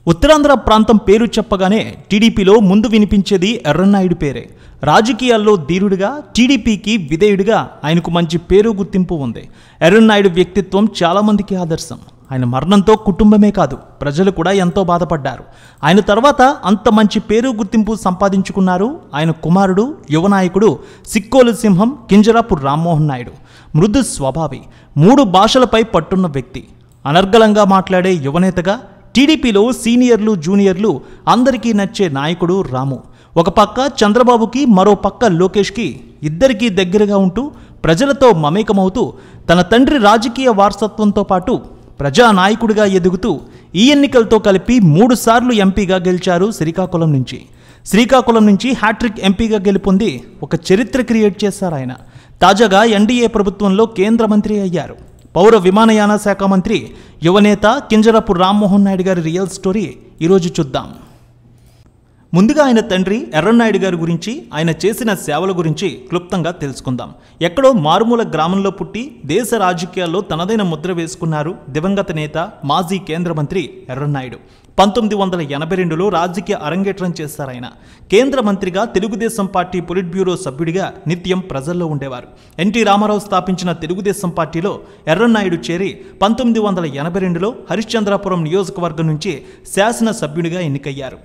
ఉత్తరాంధ్ర ప్రాంతం పేరు చెప్పగానే టీడీపీలో ముందు వినిపించేది ఎర్రన్నాయుడు పేరే. రాజకీయాల్లో ధీరుడిగా, టీడీపీకి విధేయుడిగా ఆయనకు మంచి పేరు గుర్తింపు ఉంది. ఎర్రన్నాయుడు వ్యక్తిత్వం చాలామందికి ఆదర్శం. ఆయన మరణంతో కుటుంబమే కాదు, ప్రజలు కూడా ఎంతో బాధపడ్డారు. ఆయన తర్వాత అంత మంచి పేరు గుర్తింపు సంపాదించుకున్నారు ఆయన కుమారుడు, యువనాయకుడు సిక్కోలు సింహం కింజరాపు రామ్మోహన్ నాయుడు. మృదు స్వభావి, 3 భాషలపై పట్టున్న వ్యక్తి, అనర్గళంగా మాట్లాడే యువనేతగా టీడీపీలో సీనియర్లు జూనియర్లు అందరికీ నచ్చే నాయకుడు రాము. ఒక పక్క చంద్రబాబుకి, మరో పక్క లోకేష్కి ఇద్దరికీ దగ్గరగా ఉంటూ ప్రజలతో మమేకమవుతూ తన తండ్రి రాజకీయ వారసత్వంతో పాటు ప్రజానాయకుడిగా ఎదుగుతూ ఈ ఎన్నికలతో కలిపి 3 సార్లు ఎంపీగా గెలిచారు శ్రీకాకుళం నుంచి హ్యాట్రిక్ ఎంపీగా గెలుపొంది ఒక చరిత్ర క్రియేట్ చేశారు ఆయన. తాజాగా ఎన్డీఏ ప్రభుత్వంలో కేంద్ర మంత్రి అయ్యారు. పౌర విమానయాన శాఖ మంత్రి, యువనేత కింజరాపు రామ్మోహన్ నాయుడు గారి రియల్ స్టోరీ ఈరోజు చూద్దాం. ముందుగా ఆయన తండ్రి ఎర్రన్నాయుడు గారి గురించి, ఆయన చేసిన సేవల గురించి క్లుప్తంగా తెలుసుకుందాం. ఎక్కడో మారుమూల గ్రామంలో పుట్టి దేశ రాజకీయాల్లో తనదైన ముద్ర వేసుకున్నారు దివంగత నేత, మాజీ కేంద్ర మంత్రి ఎర్రన్నాయుడు. 1982లో రాజకీయ అరంగేట్రం చేశారాయన. కేంద్ర మంత్రిగా, తెలుగుదేశం పార్టీ పొలిట్ బ్యూరో సభ్యుడిగా నిత్యం ప్రజల్లో ఉండేవారు. ఎన్టీ రామారావు స్థాపించిన తెలుగుదేశం పార్టీలో ఎర్రన్నాయుడు చేరి 1982లో హరిశ్చంద్రాపురం నియోజకవర్గం నుంచి శాసనసభ్యుడిగా ఎన్నికయ్యారు.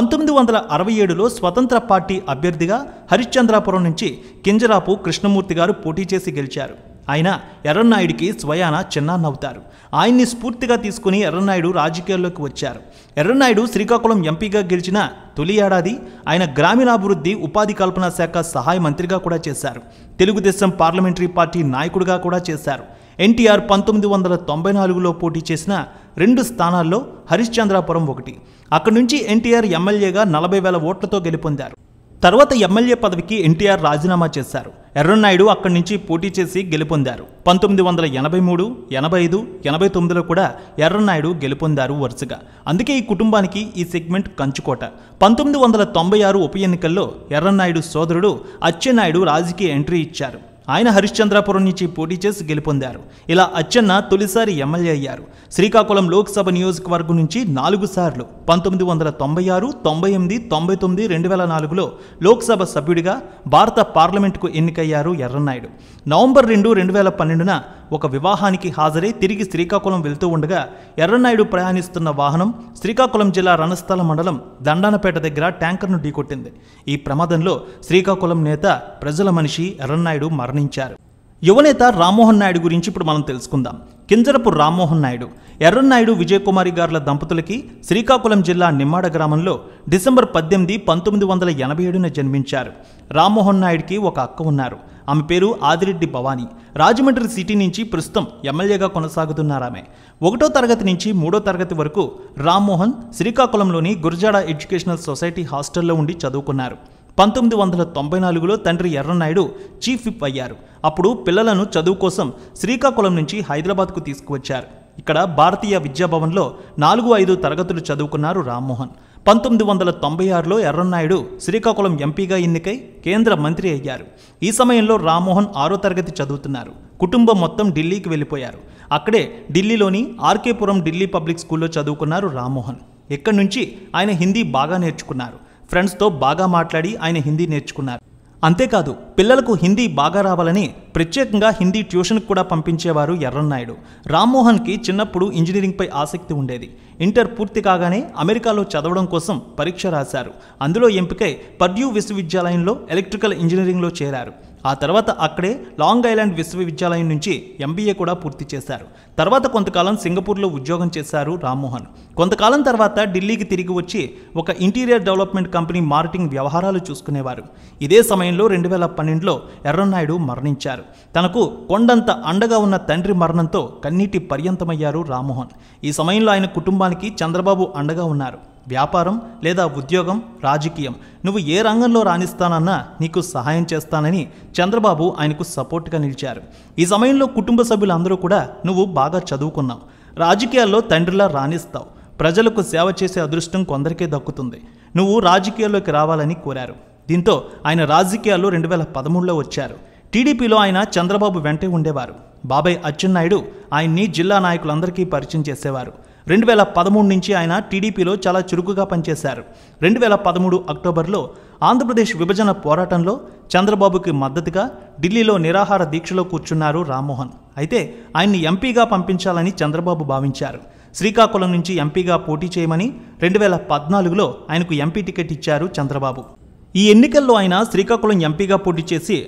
1967లో స్వతంత్ర పార్టీ అభ్యర్థిగా హరిశ్చంద్రాపురం నుంచి కింజరాపు కృష్ణమూర్తి గారు పోటీ చేసి గెలిచారు. ఆయన ఎర్రన్నాయుడికి స్వయాన చిన్నాన్నవుతారు. ఆయన్ని స్ఫూర్తిగా తీసుకుని ఎర్రన్నాయుడు రాజకీయాల్లోకి వచ్చారు. ఎర్రన్నాయుడు శ్రీకాకుళం ఎంపీగా గెలిచిన తొలి ఏడాది ఆయన గ్రామీణాభివృద్ధి, ఉపాధి కల్పన శాఖ సహాయ మంత్రిగా కూడా చేశారు. తెలుగుదేశం పార్లమెంటరీ పార్టీ నాయకుడిగా కూడా చేశారు. ఎన్టీఆర్ 1994లో పోటీ చేసిన 2 స్థానాల్లో హరిశ్చంద్రాపురం ఒకటి. అక్కడి నుంచి ఎన్టీఆర్ ఎమ్మెల్యేగా 40,000 ఓట్లతో గెలుపొందారు. తర్వాత ఎమ్మెల్యే పదవికి ఎన్టీఆర్ రాజీనామా చేశారు. ఎర్రన్నాయుడు అక్కడి నుంచి పోటీ చేసి గెలుపొందారు. 1983, 85, 89లో కూడా ఎర్రన్నాయుడు గెలుపొందారు వరుసగా. అందుకే ఈ కుటుంబానికి ఈ సెగ్మెంట్ కంచుకోట. 1996 ఉప ఎన్నికల్లో ఎర్రన్నాయుడు సోదరుడు అచ్చెన్నాయుడు రాజకీయ ఎంట్రీ ఇచ్చారు. ఆయన హరిశ్చంద్రాపురం నుంచి పోటీ చేసి గెలుపొందారు. ఇలా అచ్చెన్న తొలిసారి ఎమ్మెల్యే అయ్యారు. శ్రీకాకుళం లోక్సభ నియోజకవర్గం నుంచి 4 సార్లు 1996, 98, 99, 2004లో లోక్సభ సభ్యుడిగా భారత పార్లమెంటుకు ఎన్నికయ్యారు ఎర్రన్నాయుడు. నవంబర్ 2, 2012న ఒక వివాహానికి హాజరై తిరిగి శ్రీకాకుళం వెళ్తూ ఉండగా ఎర్రన్నాయుడు ప్రయాణిస్తున్న వాహనం శ్రీకాకుళం జిల్లా రణస్థల మండలం దండానపేట దగ్గర ట్యాంకర్ను ఢీకొట్టింది. ఈ ప్రమాదంలో శ్రీకాకుళం నేత, ప్రజల మనిషి ఎర్రన్నాయుడు మరణించారు. యువనేత రామ్మోహన్ నాయుడు గురించి ఇప్పుడు మనం తెలుసుకుందాం. కింజరపు రామ్మోహన్ నాయుడు, ఎర్రన్నాయుడు విజయకుమారి గార్ల దంపతులకి శ్రీకాకుళం జిల్లా నిమ్మాడ గ్రామంలో డిసెంబర్ 18, 1987న జన్మించారు. రామ్మోహన్ నాయుడికి ఒక అక్క ఉన్నారు. ఆమె పేరు ఆదిరెడ్డి భవానీ. రాజమండ్రి సిటీ నుంచి ప్రస్తుతం ఎమ్మెల్యేగా కొనసాగుతున్నారామె. 1వ తరగతి నుంచి 3వ తరగతి వరకు రామ్మోహన్ శ్రీకాకుళంలోని గురజాడ ఎడ్యుకేషనల్ సొసైటీ హాస్టల్లో ఉండి చదువుకున్నారు. 1994లో తండ్రి ఎర్రన్నాయుడు చీఫ్ విప్ అయ్యారు. అప్పుడు పిల్లలను చదువు కోసం శ్రీకాకుళం నుంచి హైదరాబాద్కు తీసుకువచ్చారు. ఇక్కడ భారతీయ విద్యాభవన్లో 4, 5 తరగతులు చదువుకున్నారు రామ్మోహన్. 1996లో ఎర్రన్నాయుడు శ్రీకాకుళం ఎంపీగా ఎన్నికై కేంద్ర మంత్రి అయ్యారు. ఈ సమయంలో రామ్మోహన్ 6వ తరగతి చదువుతున్నారు. కుటుంబం మొత్తం ఢిల్లీకి వెళ్ళిపోయారు. అక్కడే ఢిల్లీలోని ఆర్కేపురం ఢిల్లీ పబ్లిక్ స్కూల్లో చదువుకున్నారు రామ్మోహన్. ఇక్కడి నుంచి ఆయన హిందీ బాగా నేర్చుకున్నారు. ఫ్రెండ్స్తో బాగా మాట్లాడి ఆయన హిందీ నేర్చుకున్నారు. అంతేకాదు, పిల్లలకు హిందీ బాగా రావాలని ప్రత్యేకంగా హిందీ ట్యూషన్కి కూడా పంపించేవారు ఎర్రన్నాయుడు. రామ్మోహన్కి చిన్నప్పుడు ఇంజనీరింగ్పై ఆసక్తి ఉండేది. ఇంటర్ పూర్తి కాగానే అమెరికాలో చదవడం కోసం పరీక్ష రాశారు. అందులో ఎంపికై పర్డ్యూ విశ్వవిద్యాలయంలో ఎలక్ట్రికల్ ఇంజనీరింగ్లో చేరారు. ఆ తర్వాత అక్కడే లాంగ్ ఐలాండ్ విశ్వవిద్యాలయం నుంచి ఎంబీఏ కూడా పూర్తి చేశారు. తర్వాత కొంతకాలం సింగపూర్లో ఉద్యోగం చేశారు రామ్మోహన్. కొంతకాలం తర్వాత ఢిల్లీకి తిరిగి వచ్చి ఒక ఇంటీరియర్ డెవలప్మెంట్ కంపెనీ మార్కెటింగ్ వ్యవహారాలు చూసుకునేవారు. ఇదే సమయంలో 2012లో ఎర్రన్నాయుడు మరణించారు. తనకు కొండంత అండగా ఉన్న తండ్రి మరణంతో కన్నీటి పర్యంతమయ్యారు రామ్మోహన్. ఈ సమయంలో ఆయన కుటుంబానికి చంద్రబాబు అండగా ఉన్నారు. వ్యాపారం లేదా ఉద్యోగం, రాజకీయం, నువ్వు ఏ రంగంలో రాణిస్తానన్నా నీకు సహాయం చేస్తానని చంద్రబాబు ఆయనకు సపోర్ట్గా నిలిచారు. ఈ సమయంలో కుటుంబ సభ్యులందరూ కూడా నువ్వు బాగా చదువుకున్నావు, రాజకీయాల్లో తండ్రిలా రాణిస్తావు, ప్రజలకు సేవ చేసే అదృష్టం కొందరికే దక్కుతుంది, నువ్వు రాజకీయాల్లోకి రావాలని కోరారు. దీంతో ఆయన రాజకీయాల్లో 2013లో వచ్చారు. టీడీపీలో ఆయన చంద్రబాబు వెంటే ఉండేవారు. బాబాయ్ అచ్చెన్నాయుడు ఆయన్ని జిల్లా నాయకులందరికీ పరిచయం చేసేవారు. 2013 నుంచి ఆయన టీడీపీలో చాలా చురుకుగా పనిచేశారు. 2013 అక్టోబర్లో ఆంధ్రప్రదేశ్ విభజన పోరాటంలో చంద్రబాబుకి మద్దతుగా ఢిల్లీలో నిరాహార దీక్షలో కూర్చున్నారు రామ్మోహన్. అయితే ఆయన్ని ఎంపీగా పంపించాలని చంద్రబాబు భావించారు. శ్రీకాకుళం నుంచి ఎంపీగా పోటీ చేయమని 2014లో ఆయనకు ఎంపీ టికెట్ ఇచ్చారు చంద్రబాబు. ఈ ఎన్నికల్లో ఆయన శ్రీకాకుళం ఎంపీగా పోటీ చేసి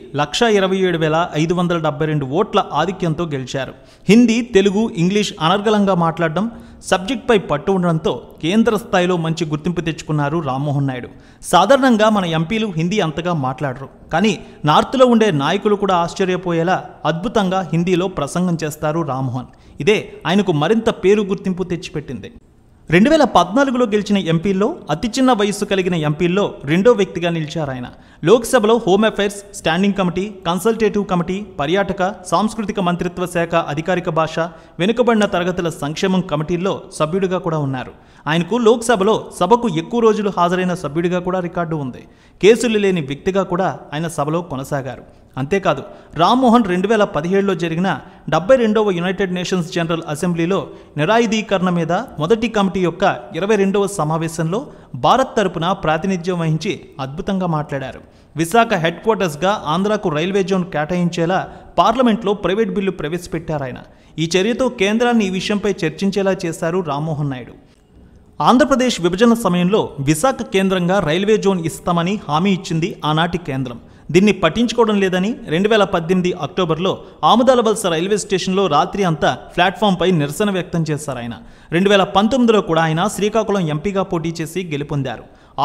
127,572 ఓట్ల ఆధిక్యంతో గెలిచారు. హిందీ, తెలుగు, ఇంగ్లీష్ అనర్గళంగా మాట్లాడడం, సబ్జెక్ట్పై పట్టు ఉండడంతో కేంద్ర స్థాయిలో మంచి గుర్తింపు తెచ్చుకున్నారు రామ్మోహన్ నాయుడు. సాధారణంగా మన ఎంపీలు హిందీ అంతగా మాట్లాడరు, కానీ నార్త్లో ఉండే నాయకులు కూడా ఆశ్చర్యపోయేలా అద్భుతంగా హిందీలో ప్రసంగం చేస్తారు రామ్మోహన్. ఇదే ఆయనకు మరింత పేరు గుర్తింపు తెచ్చిపెట్టింది. 2014లో గెలిచిన ఎంపీల్లో అతి చిన్న వయస్సు కలిగిన ఎంపీల్లో రెండో వ్యక్తిగా నిలిచారు ఆయన. లోక్సభలో home affairs, standing committee, consultative committee, పర్యాటక, సాంస్కృతిక మంత్రిత్వ శాఖ అధికారిక భాష, వెనుకబడిన తరగతుల సంక్షేమం కమిటీల్లో సభ్యుడిగా కూడా ఉన్నారు. ఆయనకు లోక్సభలో సభకు ఎక్కువ రోజులు హాజరైన సభ్యుడిగా కూడా రికార్డు ఉంది. కేసులు లేని వ్యక్తిగా కూడా ఆయన సభలో కొనసాగారు. అంతేకాదు, రామ్మోహన్ 2017లో జరిగిన 72వ యునైటెడ్ నేషన్స్ జనరల్ అసెంబ్లీలో నిరాయుధీకరణ మీద మొదటి కమిటీ యొక్క 22వ సమావేశంలో భారత్ తరపున ప్రాతినిధ్యం వహించి అద్భుతంగా మాట్లాడారు. విశాఖ హెడ్ క్వార్టర్స్గా ఆంధ్రాకు రైల్వే జోన్ కేటాయించేలా పార్లమెంట్లో ప్రైవేట్ బిల్లు ప్రవేశపెట్టారాయన. ఈ చర్యతో కేంద్రాన్ని ఈ విషయంపై చర్చించేలా చేశారు రామ్మోహన్ నాయుడు. ఆంధ్రప్రదేశ్ విభజన సమయంలో విశాఖ కేంద్రంగా రైల్వే జోన్ ఇస్తామని హామీ ఇచ్చింది ఆనాటి కేంద్రం. దీన్ని పట్టించుకోవడం లేదని 2018 అక్టోబర్లో ఆముదాలవలస రైల్వే స్టేషన్లో రాత్రి అంతా ప్లాట్ఫామ్పై నిరసన వ్యక్తం చేశారు ఆయన. 2019లో కూడా ఆయన శ్రీకాకుళం ఎంపీగా పోటీ చేసి గెలుపొందారు.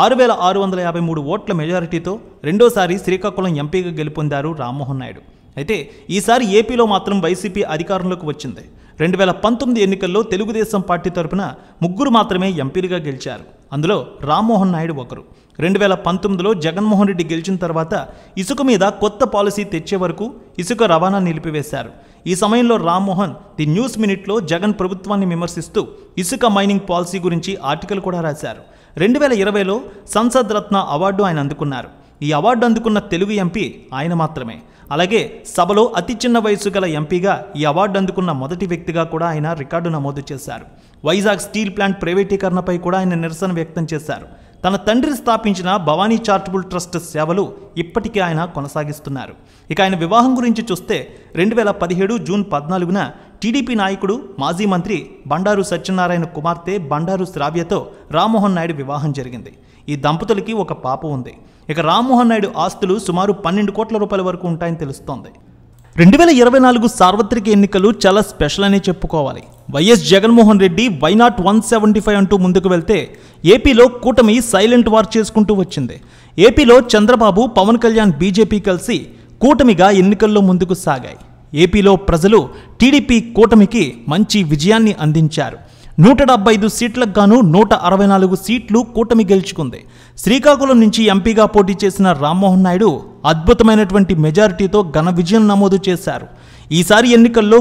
6,653 ఓట్ల మెజారిటీతో రెండోసారి శ్రీకాకుళం ఎంపీగా గెలుపొందారు రామ్మోహన్ నాయుడు. అయితే ఈసారి ఏపీలో మాత్రం వైసీపీ అధికారంలోకి వచ్చింది. 2019 ఎన్నికల్లో తెలుగుదేశం పార్టీ తరపున 3 మాత్రమే ఎంపీలుగా గెలిచారు. అందులో రామ్మోహన్ నాయుడు ఒకరు. 2019లో జగన్మోహన్ రెడ్డి గెలిచిన తర్వాత ఇసుక మీద కొత్త పాలసీ తెచ్చే వరకు ఇసుక రవాణా నిలిపివేశారు. ఈ సమయంలో రామ్మోహన్ ది న్యూస్ మినిట్లో జగన్ ప్రభుత్వాన్ని విమర్శిస్తూ ఇసుక మైనింగ్ పాలసీ గురించి ఆర్టికల్ కూడా రాశారు. 2020లో సంసద్ రత్న అవార్డు ఆయన అందుకున్నారు. ఈ అవార్డు అందుకున్న తెలుగు ఎంపీ ఆయన మాత్రమే. అలాగే సభలో అతి చిన్న వయసు గల ఎంపీగా ఈ అవార్డు అందుకున్న మొదటి వ్యక్తిగా కూడా ఆయన రికార్డు నమోదు చేశారు. వైజాగ్ స్టీల్ ప్లాంట్ ప్రైవేటీకరణపై కూడా ఆయన నిరసన వ్యక్తం చేశారు. తన తండ్రి స్థాపించిన భవానీ చారిటబుల్ ట్రస్ట్ సేవలు ఇప్పటికీ ఆయన కొనసాగిస్తున్నారు. ఇక ఆయన వివాహం గురించి చూస్తే 2017 జూన్ 14న టీడీపీ నాయకుడు, మాజీ మంత్రి బండారు సత్యనారాయణ కుమార్తె బండారు శ్రావ్యతో రామ్మోహన్ నాయుడు వివాహం జరిగింది. ఈ దంపతులకి ఒక పాప ఉంది. ఇక రామ్మోహన్ నాయుడు ఆస్తులు సుమారు 12 కోట్ల రూపాయల వరకు ఉంటాయని తెలుస్తోంది. 2024 సార్వత్రిక ఎన్నికలు చాలా స్పెషల్ అనే చెప్పుకోవాలి. వైఎస్ జగన్మోహన్ రెడ్డి వైనాట్ 175 అంటూ ముందుకు వెళ్తే ఏపీలో కూటమి సైలెంట్ వార్ చేసుకుంటూ వచ్చింది. ఏపీలో చంద్రబాబు, పవన్ కళ్యాణ్, బీజేపీ కలిసి కూటమిగా ఎన్నికల్లో ముందుకు సాగాయి. ఏపీలో ప్రజలు టీడీపీ కూటమికి మంచి విజయాన్ని అందించారు. 175 సీట్లకు గాను 164 సీట్లు కూటమి గెలుచుకుంది. శ్రీకాకుళం నుంచి ఎంపీగా పోటీ చేసిన రామ్మోహన్ నాయుడు అద్భుతమైనటువంటి మెజారిటీతో ఘన విజయం నమోదు చేశారు. ఈసారి ఎన్నికల్లో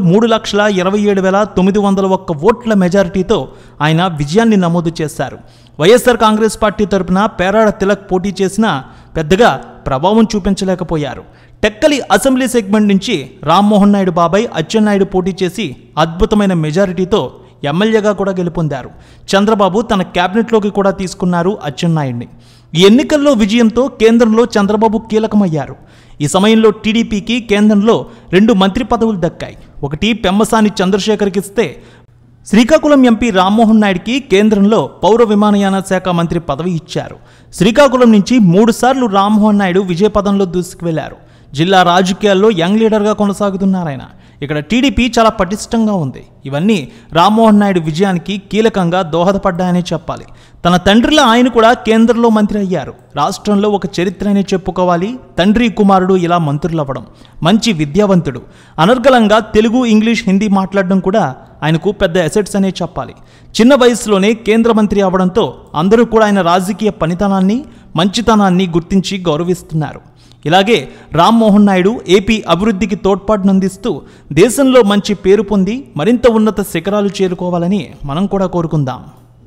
3,27,901 ఓట్ల మెజారిటీతో ఆయన విజయాన్ని నమోదు చేశారు. వైఎస్ఆర్ కాంగ్రెస్ పార్టీ తరపున పేరాడ తిలక్ పోటీ చేసినా పెద్దగా ప్రభావం చూపించలేకపోయారు. టెక్కలి అసెంబ్లీ సెగ్మెంట్ నుంచి రామ్మోహన్ నాయుడు బాబాయ్ అచ్చెన్నాయుడు పోటీ చేసి అద్భుతమైన మెజారిటీతో ఎమ్మెల్యేగా కూడా గెలుపొందారు. చంద్రబాబు తన క్యాబినెట్లోకి కూడా తీసుకున్నారు అచ్చెన్నాయుడిని. ఈ ఎన్నికల్లో విజయంతో కేంద్రంలో చంద్రబాబు కీలకమయ్యారు. ఈ సమయంలో టీడీపీకి కేంద్రంలో 2 మంత్రి పదవులు దక్కాయి. ఒకటి పెమ్మసాని చంద్రశేఖర్కి ఇస్తే, శ్రీకాకుళం ఎంపీ రామ్మోహన్ నాయుడికి కేంద్రంలో పౌర విమానయాన శాఖ మంత్రి పదవి ఇచ్చారు. శ్రీకాకుళం నుంచి 3 సార్లు రామ్మోహన్ నాయుడు విజయపదంలో దూసుకువెళ్లారు. జిల్లా రాజకీయాల్లో యంగ్ లీడర్గా కొనసాగుతున్నారాయన. ఇక్కడ టీడీపీ చాలా పటిష్టంగా ఉంది. ఇవన్నీ రామ్మోహన్ నాయుడు విజయానికి కీలకంగా దోహదపడ్డాయనే చెప్పాలి. తన తండ్రిలా ఆయన కూడా కేంద్రంలో మంత్రి అయ్యారు. రాష్ట్రంలో ఒక చరిత్రనే చెప్పుకోవాలి. తండ్రి కుమారుడు ఇలా మంత్రులవ్వడం. మంచి విద్యావంతుడు. అనర్గళంగా తెలుగు, ఇంగ్లీష్, హిందీ మాట్లాడడం కూడా ఆయనకు పెద్ద అసెట్స్ అనే చెప్పాలి. చిన్న వయసులోనే కేంద్ర మంత్రి అవడంతో అందరూ కూడా ఆయన రాజకీయ పనితనాన్ని, మంచితనాన్ని గుర్తించి గౌరవిస్తున్నారు. ఇలాగే రామ్మోహన్ నాయుడు ఏపీ అభివృద్ధికి తోడ్పాటునందిస్తూ దేశంలో మంచి పేరు పొంది మరింత ఉన్నత శిఖరాలు చేరుకోవాలని మనం కూడా కోరుకుందాం.